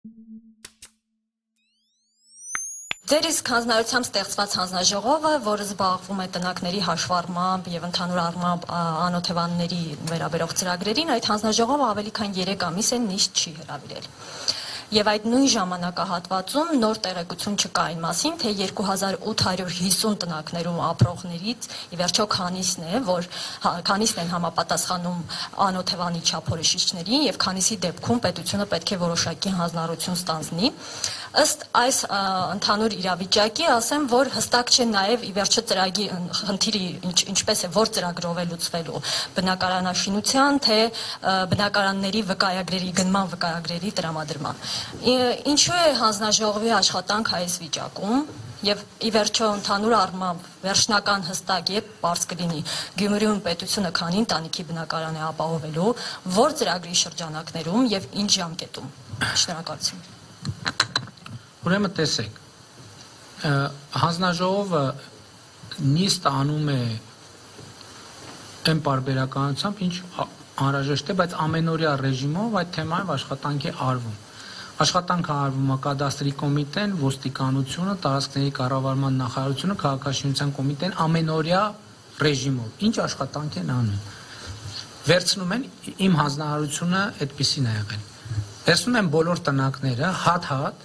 Ձեր իսկ հանձնարարությամբ ստեղծված հանձնաժողովը, որը զբաղվում է տնակների հաշվառմամբ եւ ընդհանուր առմամբ անօթևանների վերաբերող ծրագրերին, այդ հանձնաժողովը ավելի քան 3 ամիս է նիստ չի հրավիրել։ Եվ այդ նույն ժամանակահատվածում նոր տեղեկություն չկա այն մասին, թե 2850 տնակներում ապրողներից ի վերջո քանիսն են համապատասխանում անօթևանի չափորոշիչներին եւ քանիսի դեպքում պետությունը պետք է որոշակի հանձնառություն ստանձնի։ Ըստ այս ընդհանուր իրավիճակի ասեմ, որ հստակ չէ նաև ի վերջո ծրագրի խնդիրը ինչպես է, որ ծրագրով է լուծվելու բնակարանաշինության, թե բնակարանների վկայագրերի գնման վկայագրերի տրամադրման։ Ինչու է հանձնաժողովի աշխատանք այս վիճակում եւ ի վերջո ընդհանուր առմամբ վերջնական հստակ եւ բարձ կլինի Գյումրիում պետությունը քանի ընտանիքի բնակարան է ապահովելու, որ ծրագրի շրջանակներում եւ ինչ ժամկետում։ Շնորհակալություն։ Ուրեմն տեսեք, հանձնաժողովը նիստ անում է այն պարբերականությամբ, ինչ անհրաժեշտ է, բայց ամենօրյա ռեժիմով այդ թեմայով աշխատանք է արվում։ Աշխատանքը արվում է կադաստրի կոմիտեն, ոստիկանությունը, տարածքների կառավարման նախարարությունը, քաղաքաշինության կոմիտեն ամենօրյա ռեժիմով։ Ինչ աշխատանք են անում։ Վերցնում են իմ հանձնարարությունը այդպեսին է եղել։ Վերցնում են բոլոր տնակները հատ-հատ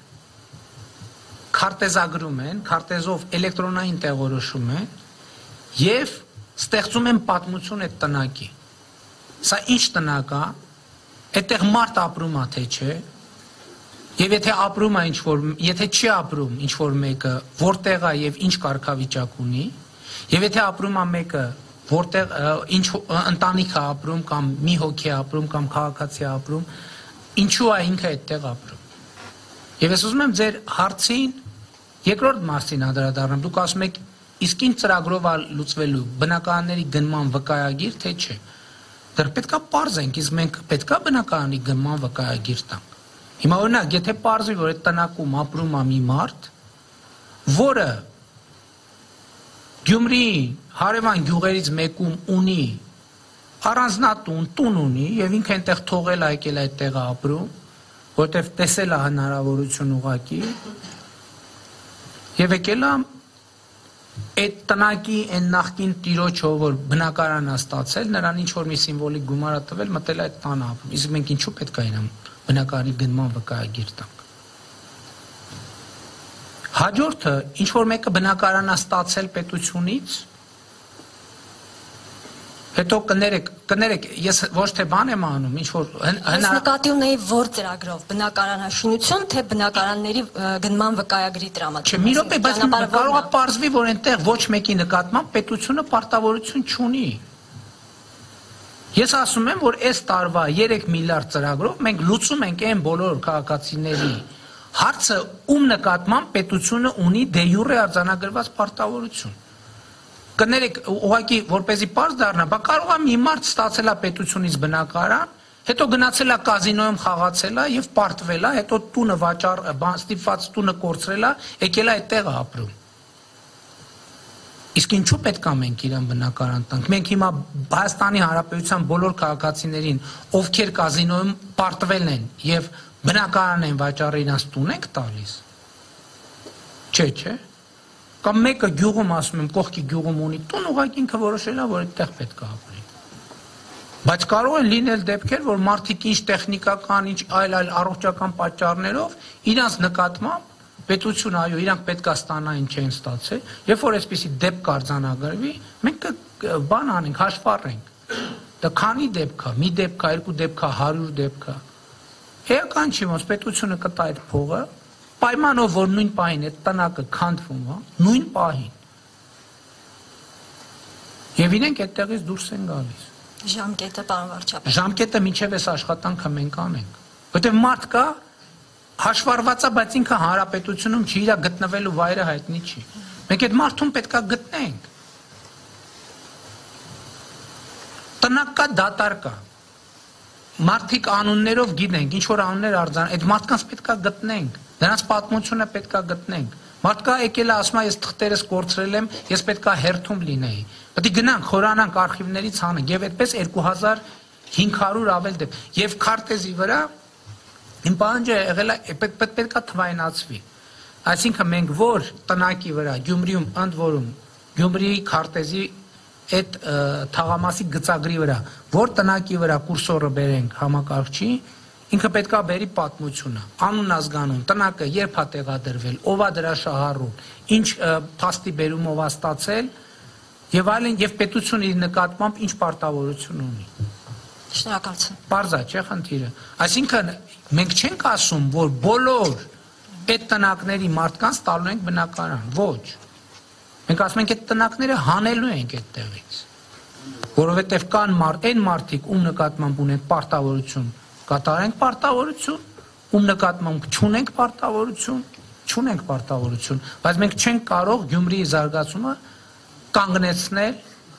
քարտեզագրում են, քարտեզով էլեկտրոնային տեղորոշում են եւ ստեղծում են պատմություն այդ տնակի։ Սա ինչ տնակ է, այդտեղ մարդ ապրում է թե չէ, եւ եթե ապրում է եթե չի ապրում ինչ որ մեկը, որտեղ է եւ ինչ կարգավիճակ ունի, եւ եթե ապրում է մեկը, որտեղ ինչ ընտանիք է ապրում կամ մի հոգի է ապրում կամ քաղաքացի է ապրում, ինչու է ինքը այդտեղ ապրում։ Եվ ես ուզում եմ ձեր հարցին երկրորդ մասին անդրադառնամ, դուք ասում եք, իսկ ինչ ծրագրով է լուծվելու բնակարանների գնման վկայագիր, թե չէ։ Դեռ պետքա պարզենք, իսկ մենք պետքա բնակարանի գնման վկայագիր տանք։ Հիմա օրինակ, եթե պարզվի, որ այդ տնակում ապրում է մի մարդ, որը Գյումրիի հարևան գյուղերից մեկում ունի առանձնատուն, տուն ունի եւ ինքը այնտեղ թողել է եկել այդտեղ ապրում, որտեվ տեսել է հնարավորություն ուղակի եւ եկել է այդ տնակի այն նախկին տիրոջով, որ բնակարան է ստացել, նրան ինչ որ մի սիմվոլիկ գումար է տվել, մտել է այդ տանը ապրում։ Իսկ մենք ինչու պետք է իրան բնակարանի գնման վկայագիր տանք։ Հաջորդը, ինչ որ մեկը բնակարան է ստացել պետությունից, հետո կներեք, ես ոչ թե բան եմ անում, ինչ որ Ես նկատի ունեի որ ծրագրով, բնակարանաշինություն, թե բնակարանների գնման վկայագրի տրամադրում։ Չէ, մի րոպե, բայց կարող է պարզվի, որ այնտեղ ոչ մեկի նկատմամբ պետությունը պարտավորություն չունի։ Ես ասում եմ, որ այս տարվա 3 միլիարդ ծրագրով մենք լուծում ենք այն բոլոր քաղաքացիների հարցը, ում նկատմամբ պետությունը ունի դե յուրե արձանագրված պարտավորություն։ Կներեք, ուղղակի որպեսզի պարզ դառնա, բա կարող է մի մարդ ստացել է պետությունից բնակարան, հետո գնացել է կազինոյում խաղացել է եւ պարտվել է, հետո տունը ստիպված տունը կորցրել է, եկել է այդտեղ ապրում։ Իսկ ինչու պետք է մենք իրան բնակարան տանք։ Մենք հիմա Հայաստանի Հանրապետության բոլոր քաղաքացիներին, ովքեր կազինոյում պարտվել են եւ բնակարան են վաճառել, իրանց տուն ենք տալիս։ Չէ։ Կամ մեկը գյուղում ասում եմ, կողքի գյուղում ունի տուն, ուղղակի ինքը որոշել է, որ այդտեղ պետք է ապրի։ Բայց կարող են լինել դեպքեր, որ մարդիկ ինչ տեխնիկական, ինչ այլ առողջական պատճառներով իրանց նկատմամբ պետություն, այո, իրանք պետք է ստանային չեն ստացել, երբ որ այսպիսի դեպք արձանագրվի, մենք բան անենք, հաշվառենք։ Դա քանի դեպք է, մի դեպք է, 2 դեպք է, 100 դեպք է։ Էական չի, ոնց պետությունը կտա այդ փողը, պայմանով, որ նույն պահին այդ տնակը քանդվում է, նույն պահին։ Եվ իրենք այդտեղից դուրս են գալիս։ Ժամկետը, պարոն վարչապետ։ Ժամկետը մինչև այս աշխատանքը մենք անենք։ Որտեղ մարդ կա հաշվառված է, բայց ինքը հանրապետությունում չի, իր գտնվելու վայրը հայտնի չի։ Մենք այդ մարդուն պետք է գտնենք։ Տնակ կա, դատար կա։ Մարդիկ անուններով գիտենք, ինչ որ անուններ արձան, այդ մարդկանց պետք է գտնենք։ Նրանց պատմությունը պետք է գտնենք։ Մարդկա եկել է ասում է, ես թղթերս կորցրել եմ, ես պետք է հերթում լինեի։ Պետք է գնանք, խորանանք արխիվներից հանենք, եւ այդպես 2500 ավել դեպք։ Եվ քարտեզի վրա Իմ պահանջը եղել է պետք է թվայնացվի։ Այսինքն մենք որ տնակի վրա Գյումրիում ընդ որում Գյումրիի քարտեզի այդ թաղամասի գծագրի վրա որ տնակի վրա կուրսորը բերենք համակարգչի, ինքը պետքա բերի պատմությունը, անուն ազգանուն, տնակը երբ է տեղադրվել, ով է դրա շահառուն, ինչ փաստի բերումով է ստացել եւ այլն, եւ պետությունը իր նկատմամբ ինչ պարտավորություն ունի։ Շնորհակալություն։ Պարզ է, չէ՞ խնդիրը։ Այսինքն մենք չենք ասում, որ բոլոր այդ տնակների մարդկանց տալու ենք բնակարան, ոչ։ Մենք ասում ենք այդ տնակները հանելու ենք այդտեղից։ Որովհետև կան այն մարդիկ, ում նկատմամբ ունենք պարտավորություն, կատարենք պարտավորություն, ում նկատմամբ չունենք պարտավորություն, բայց մենք չենք կարող Գյումրիի զարգացումը կանգնեցնել,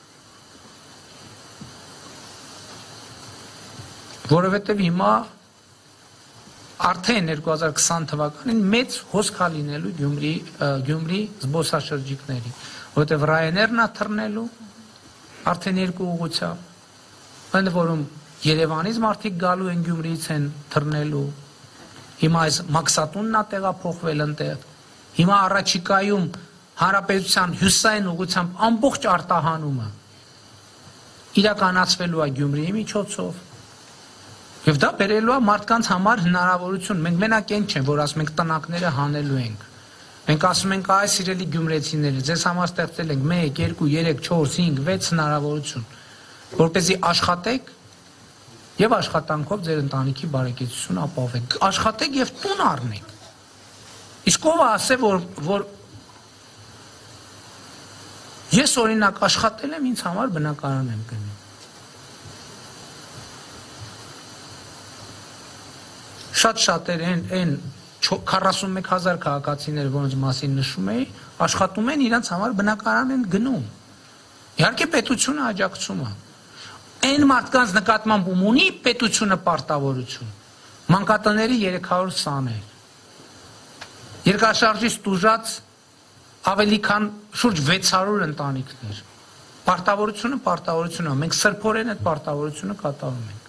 որովհետև հիմա արդեն 2020 թվականին մեծ հոսք է լինելու Գյումրի զբոսաշրջիկների, որովհետև Ryanair-ն է թռնելու արդեն երկու ուղղությամբ, ընդ որում Երևանից մարդիկ գալու են Գյումրիից են թռնելու, հիմա այս Մաքսատունն է տեղափոխվել ընտեղ, հիմա առաջիկայում Հանրապետության հյուսիսային ուղղությամբ ամբողջ արտահանումը իրականացվելու է Գյումրիի միջոցով։ Եվ դա բերելու է մարդկանց համար հնարավորություն, մենք մենակ այն չեն, որ ասում ենք տնակները հանելու ենք։ Մենք ասում ենք այ սիրելի գյումրեցիներ, ձեզ համար ստեղծել ենք 1, 2, 3, 4, 5, 6 հնարավորություն, որպեսզի աշխատեք եւ աշխատանքով ձեր ընտանիքի բարեկեցությունը ապահովեք։ Աշխատեք եւ տուն առնեք։ Իսկ ով ասե, որ ես օրինակ աշխատել եմ, ինձ համար բնակարան եմ գնում։ Շատ են 41,000 քաղաքացիներ, որոնց մասին նշում էի, աշխատում են, իրենց համար բնակարան են գնում։ Իհարկե պետությունը աջակցում է։ Այն մարդկանց նկատմամբ ում ունի պետությունը պարտավորություն։ Մանկատների 300 սաներ։ Երկրաշարժից տուժած ավելի քան շուրջ 600 ընտանիքներ։ Պարտավորությունը, մենք սրբորեն այդ պարտավորությունը կատարում ենք։